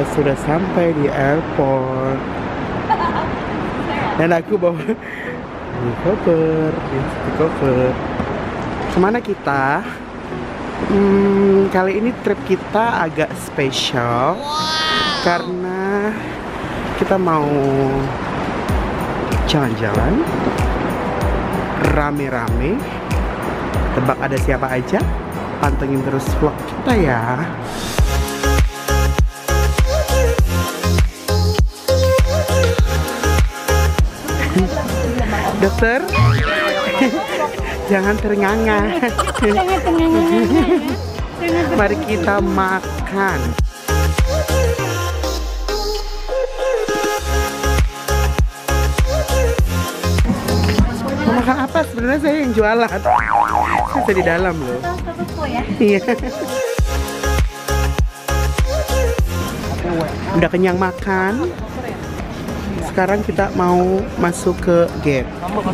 sudah sampai di airport dan aku bawa koper. Kemana kita? Kali ini trip kita agak spesial karena kita mau jalan-jalan rame-rame. Tebak ada siapa aja? Pantengin terus vlog kita ya. Dokter, jangan ternganga. Mari kita makan. Mau makan apa? Sebenarnya saya yang jualan. Saya di dalam loh. Iya. Udah kenyang makan. Sekarang kita mau masuk ke gate.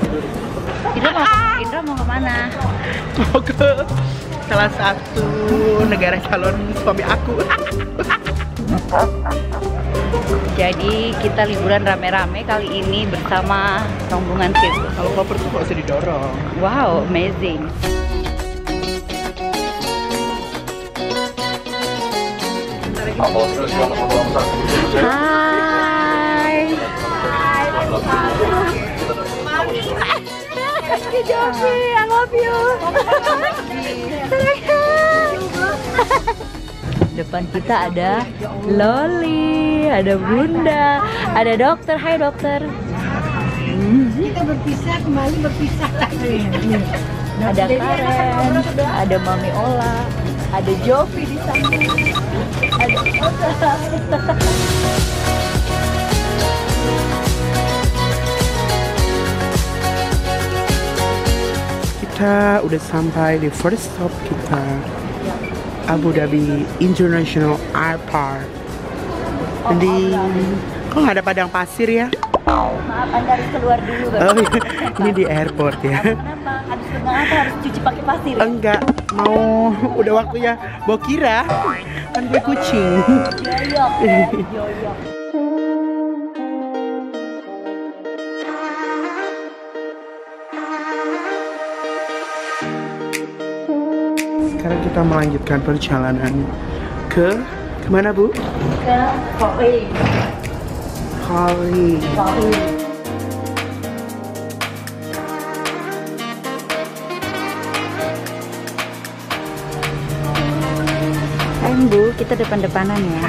Indra mau kemana? Mau ke salah satu negara calon suami aku. Jadi kita liburan rame-rame kali ini bersama rombongan sirkus. Kalau koper tuh gak usah didorong. Wow, amazing. Hai. Jovi, I love you. Depan kita ada Loli, ada Bunda, ada dokter. Hai dokter. Kita berpisah, kembali berpisah lagi. Ada Karen, ada Mami Ola, ada Jovi di sana, ada Ola. Kita udah sampai di first stop kita, Abu Dhabi International Airport. Jadi, kok nggak ada padang pasir ya? Maaf, Anda harus keluar dulu. Oh, ini di airport ya? Kenapa? Habis pegang apa harus cuci pakai pasir? Ya? Enggak, mau udah waktunya bawa kira, kan gue kucing. Yoyok, ya? Yoyok. Sekarang kita melanjutkan perjalanan ke kemana Bu? Ke Korea. Kali. Hai Bu, kita depan-depanan ya.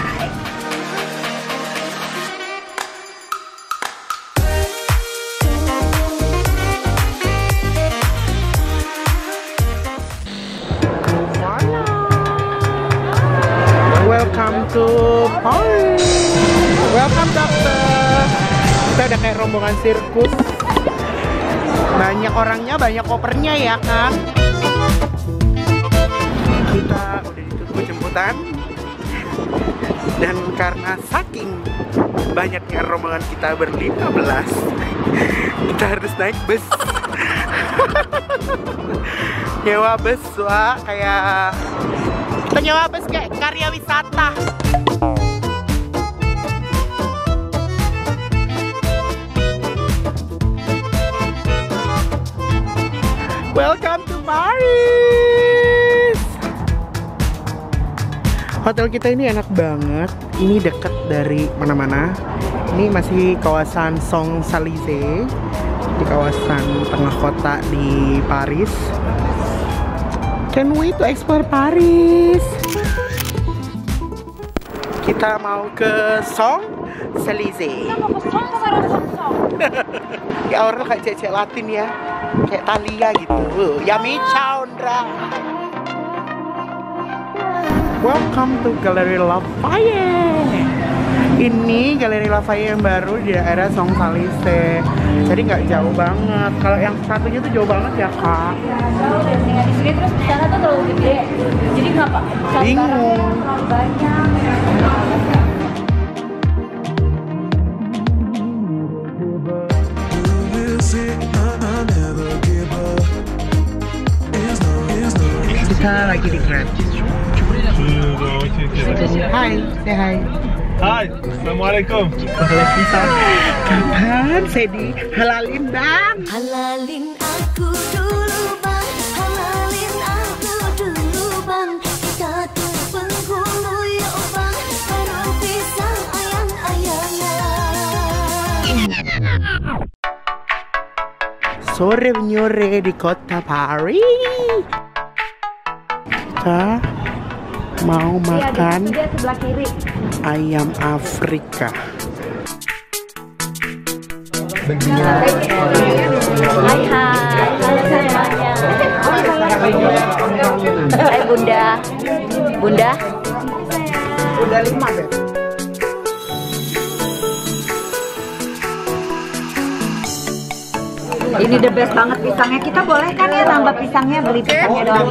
Welcome to Paris. Welcome dokter. Kita udah kayak rombongan sirkus. Banyak orangnya, banyak kopernya ya kan. Kita udah ditunggu jemputan. Dan karena saking banyaknya rombongan kita ber-15, kita harus naik bus. Nyewa bus, wah kayak kita nyewa bus kayak karya wisata. Welcome to Paris. Hotel kita ini enak banget. Ini dekat dari mana-mana. Ini masih kawasan Champs-Élysées, di kawasan tengah kota di Paris. Can't wait to explore Paris. Kita mau ke Champs-Élysées. Ya orang kayak cewek Latin ya, kayak Thalia gitu. Yummy Chandra. Welcome to Galeri Lafayette. Ini Galeri Lafayette yang baru di daerah Champs-Élysées. Jadi nggak jauh banget. Kalau yang satunya tuh jauh banget ya kak. Jauh deh, tinggal di sini terus di sana tuh terlalu gede. Jadi nggak pak. Bingung. Terlalu banyak. Kita lagi di Grab. Hai, say hi. Hai, Assalamualaikum. Waalaikumsalam. Kapan saya dihalalin bang? Halalin aku dulu bang, halalin aku dulu bang. Kita tuh penghulu ya bang, baru bisa ayang-ayangan. Sore menyore di kota Paris. Kita mau makan sebelah kiri. ayam Afrika. Hai halo semuanya. Hai Bunda. Bunda. Udah 5 deh. Ini the best banget pisangnya. Kita boleh kan ya nambah pisangnya, beli pisangnya doang.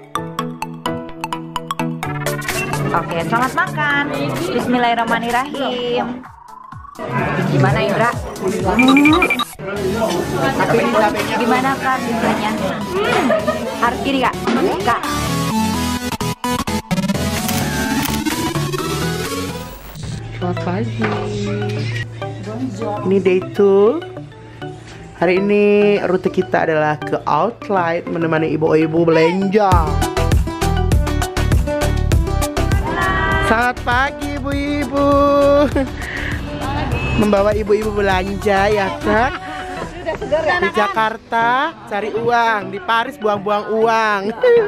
Oke, selamat makan. Bismillahirrahmanirrahim. Gimana Indra? Gimana Kak rasanya? Harus gini Kak. Kak. Selamat pagi. Ini day 2. Hari ini rute kita adalah ke outlet menemani ibu-ibu belanja. Selamat pagi ibu-ibu. Membawa ibu-ibu belanja ya kan? Di Jakarta cari uang, di Paris buang-buang uang.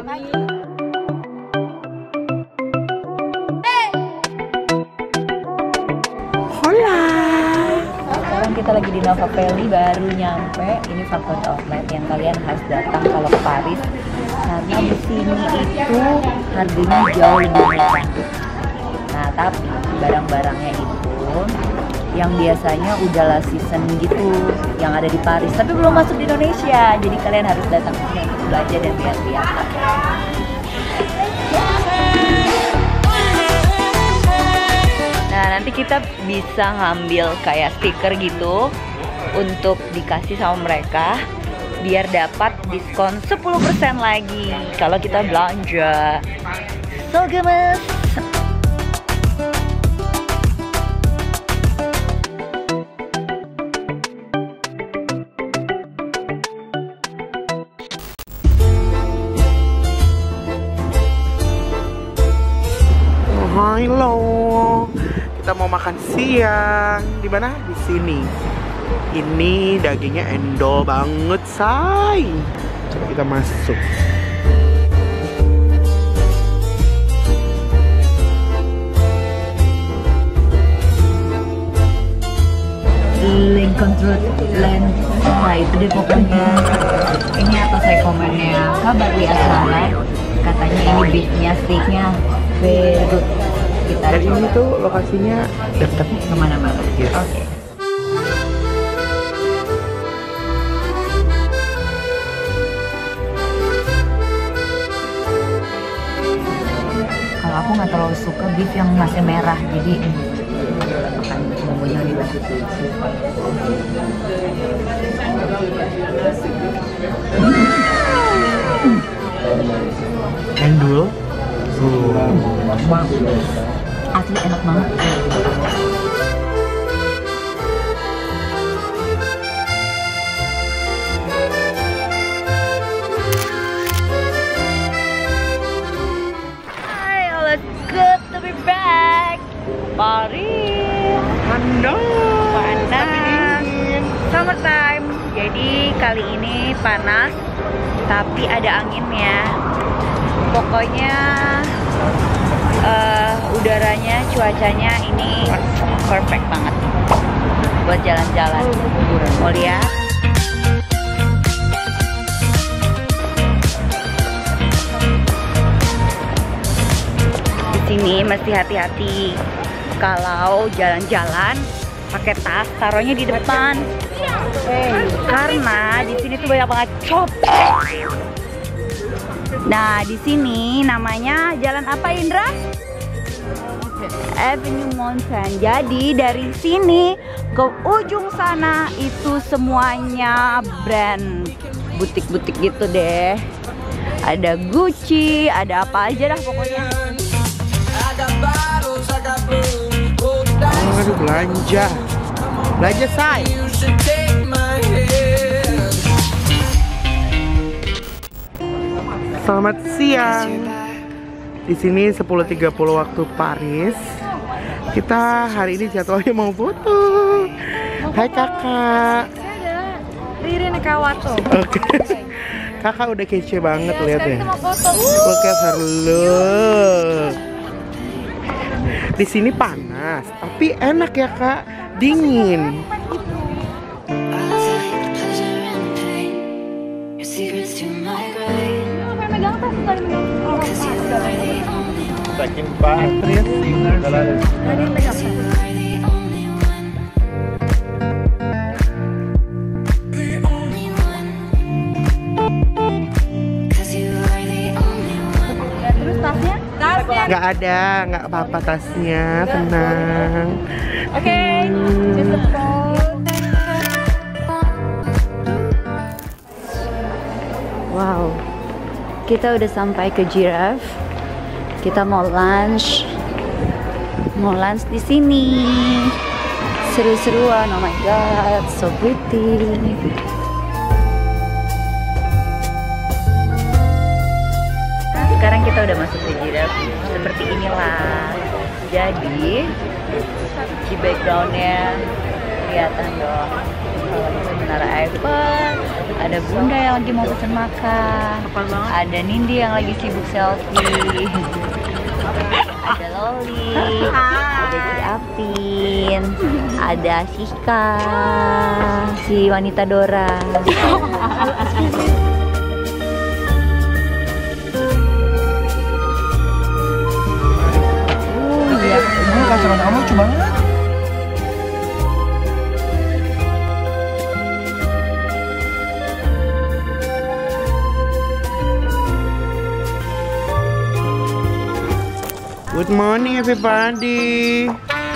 Hola. Sekarang kita lagi di Nova Valley, baru nyampe. Ini factory outlet yang kalian harus datang kalau ke Paris, karena di sini itu harganya jauh lebih murah. Nah, tapi barang-barangnya itu yang biasanya udah last season gitu, yang ada di Paris, tapi belum masuk di Indonesia. Jadi kalian harus datang ke sini untuk belajar dan lihat-lihat. Nah, nanti kita bisa ngambil kayak stiker gitu untuk dikasih sama mereka biar dapat diskon 10% lagi kalau kita belanja. So gemes. Halo. Kita mau makan siang. Di mana? Di sini. Ini dagingnya endol banget, say. Coba kita masuk. Lincoln Road Land. Nah, itu deh pokoknya. Ini atas rekomennya Kabar Lihat Salad. Katanya ini beefnya, steaknya very good. Kita Dan ini tuh lokasinya dekat kemana-mana. Yes. Oke. Kalau aku nggak terlalu suka beef yang masih merah, jadi makan bumbunya juga. Endul. Asli enak banget. Hi, it's good to be back. Paris. Panas. Summertime. Jadi kali ini panas, tapi ada anginnya. Pokoknya udaranya, cuacanya ini perfect banget buat jalan-jalan. Mau lihat? Di sini mesti hati-hati kalau jalan-jalan pakai tas, taruhnya di depan. Karena di sini tuh banyak banget copet. Nah, di sini namanya jalan apa, Indra? Avenue Mountain. Jadi dari sini ke ujung sana itu semuanya brand, butik-butik gitu deh. Ada Gucci, ada apa aja dah pokoknya. Aduh, belanja say. Selamat siang. Di sini 10.30 waktu Paris. Kita hari ini jadwalnya mau foto. Hai kakak. Ririn Kawato. Oke. Kakak udah kece banget, lihat ya. Kita mau foto. Look at her look. Di sini panas, tapi enak ya kak, dingin. Saking Patrice, Terus tasnya? nggak ada, nggak apa-apa tasnya, tenang. Oke. Wow, kita udah sampai ke Giraffe. Kita mau lunch di sini. Seru-seruan, oh my god, so pretty. Sekarang kita udah masuk ke Giraffe. Seperti inilah. Jadi di backgroundnya kelihatan dong. Kalau itu Menara Eiffel, ada Bunda yang lagi mau pesen makan, ada Nindi yang lagi sibuk selfie, ada Loli, ada si Apin, ada Siska, si wanita Dora. Iya, ini kacaran kamu lucu banget. Good morning everybody.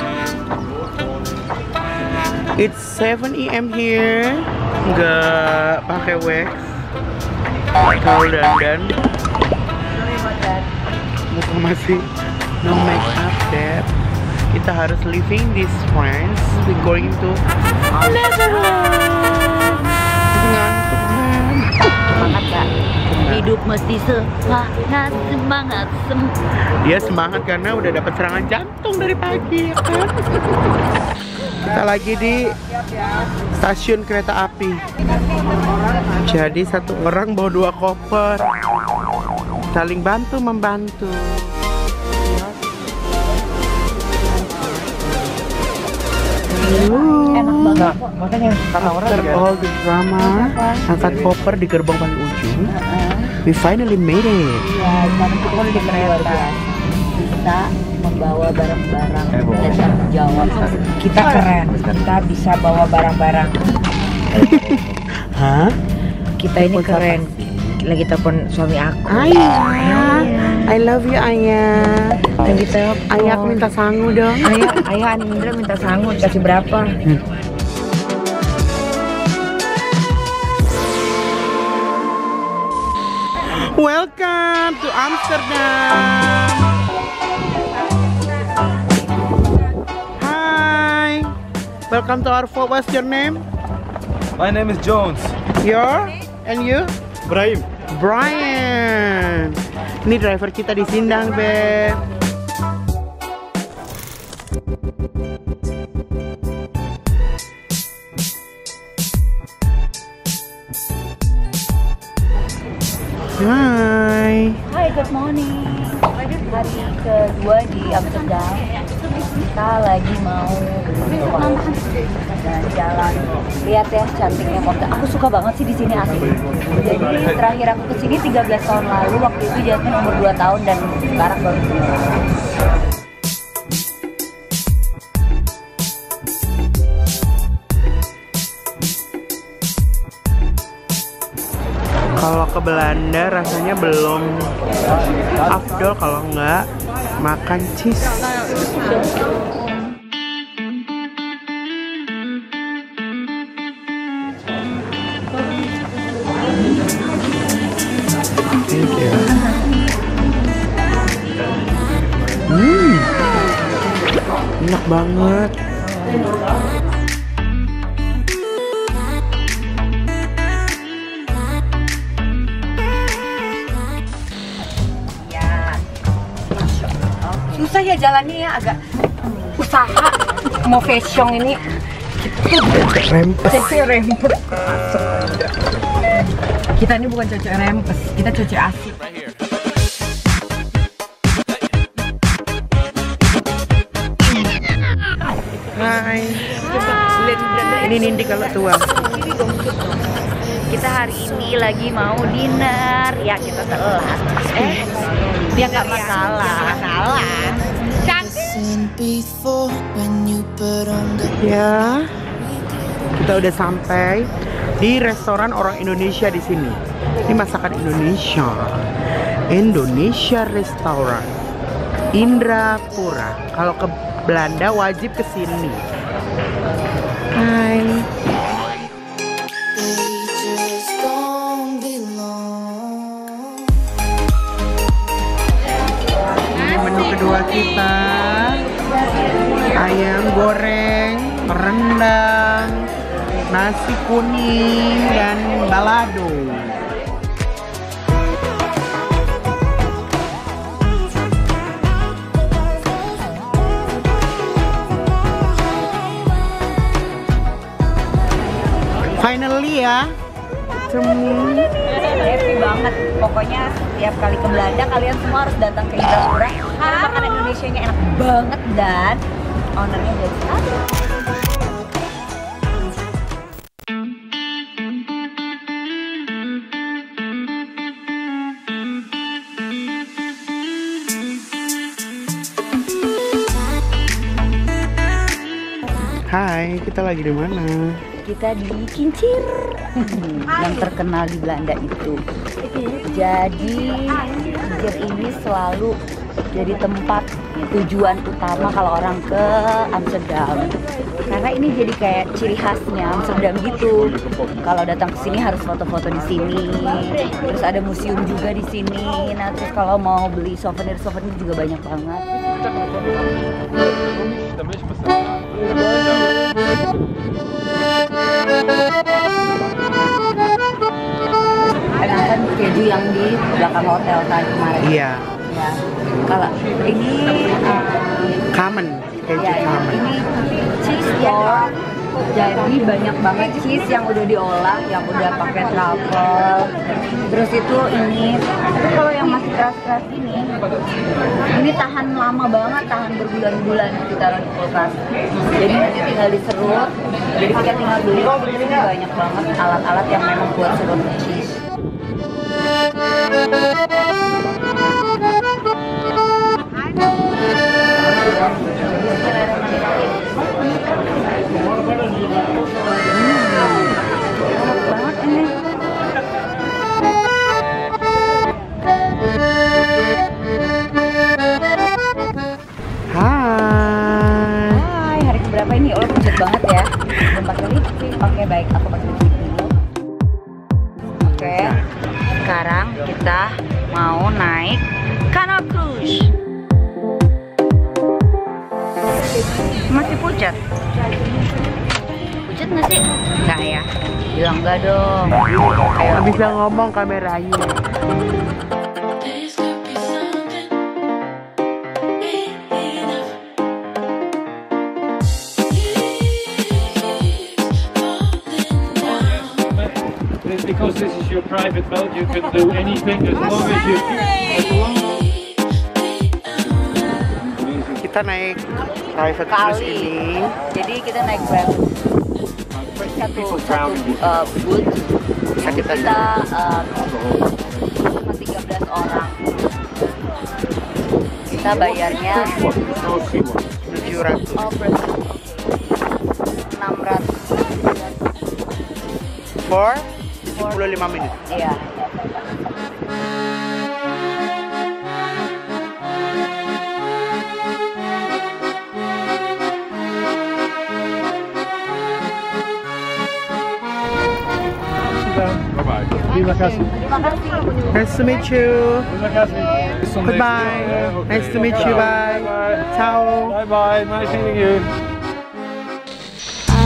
It's 7 AM here. Nggak pakai wax. Kalau dandan. Muka masih no make up deh. Kita harus leaving this France. We going to Netherlands. Ngantuk man. Semangat gak? Hidup mesti semangat, semangat. Dia semangat karena udah dapat serangan jantung dari pagi, ya kan? Kita lagi di stasiun kereta api. Jadi satu orang bawa 2 koper. Saling bantu membantu. Enak banget. Makanya after all the drama, angkat koper di gerbang paling ujung. We finally made it. Iya, sekarang kita di kereta. Bisa membawa barang-barang dan tanggung jawab. Kita keren, kita bisa bawa barang-barang. Hah? Kita ini keren. Lagi telepon suami aku. Ayah, I love you Ayah. Lagi telepon. Ayah aku minta sangu dong. Ayah Anindra minta sangu, dikasih berapa? Welcome to Amsterdam. Hi. Welcome to our fort. What's your name? My name is Jones. Your? And you? Brahim. Brian. Ini driver kita di Sindang, Beb. Hai. Hai, good morning. Hari kedua di Amsterdam. Kita lagi mau jalan. Lihat ya cantiknya kota. Aku suka banget sih di sini asli. Jadi terakhir aku kesini 13 tahun lalu. Waktu itu Jasmine umur 2 tahun dan sekarang baru. Kalau ke Belanda rasanya belum afdol kalau nggak makan cheese. Thank you. Enak banget. Susah ya jalannya ya, agak usaha mau fashion ini. Cece rempes. Kita ini bukan cece rempes, kita cece asik. Hai. Ini Nindi kalau tua. Kita hari ini lagi mau dinner, ya kita telat. Dia nggak masalah. Ya, kita udah sampai di restoran orang Indonesia di sini. Ini masakan Indonesia. Indonesia Restaurant Indrapura. Kalau ke Belanda wajib ke sini. Hai. Ini menu kedua kita. Ayam goreng, rendang, nasi kuning, dan balado. Finally ya, Happy banget. Pokoknya setiap kali ke Belanda kalian semua harus datang ke Indrapura. Karena makanan Indonesianya enak banget dan ownernya jadi ada. Hai, kita lagi di mana? Kita di Kincir yang terkenal di Belanda itu. Jadi Kincir ini selalu jadi tempat tujuan utama kalau orang ke Amsterdam. Karena ini jadi kayak ciri khasnya Amsterdam gitu. Kalau datang ke sini harus foto-foto di sini. Terus ada museum juga di sini. Nah, terus kalau mau beli souvenir-souvenir juga banyak banget. Enakan keju yang di belakang hotel tadi kemarin. Iya. Ya. Kalau ini Kamen, keju ya, kamen. ini cheese board. Jadi banyak banget cheese yang udah diolah, yang udah pakai truffle. Terus itu ini, tapi kalau yang masih keras-keras ini tahan lama banget, tahan berbulan-bulan ditaruh di kulkas. Jadi nanti tinggal diserut. Jadi kita tinggal beli. Ini banyak banget alat-alat yang memang buat serut cheese. Banget ini. Hai, hari keberapa ini? Oh, pucat banget ya. Belum pakai lipstick. Oke, baik, aku pakai lipstick dulu. Oke, sekarang kita mau naik Canal Cruise. Masih pucat? Pucat nggak sih? Nggak ya? Bilang nggak dong. Nggak bisa ngomong kameranya. Because this is your private boat, you can do anything as long as you. Kita naik private cruise ini. Jadi kita naik private. Satu boot. Bisa kita cuma 13 orang. Kita bayarnya 700. oh per 600. For 75 menit. Iya. Bye-bye. Terima kasih. Terima kasih. Nice to meet you. Terima kasih. Goodbye. Nice to meet you. Bye. Ciao. Bye bye. Nice meeting you.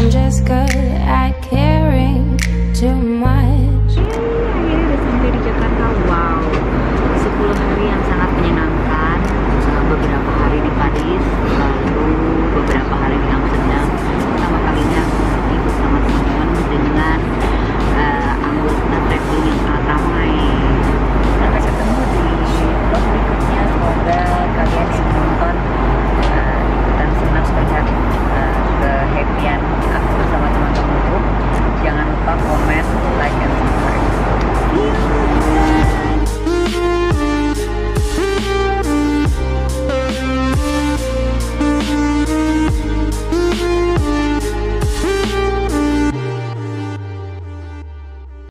I'm just good.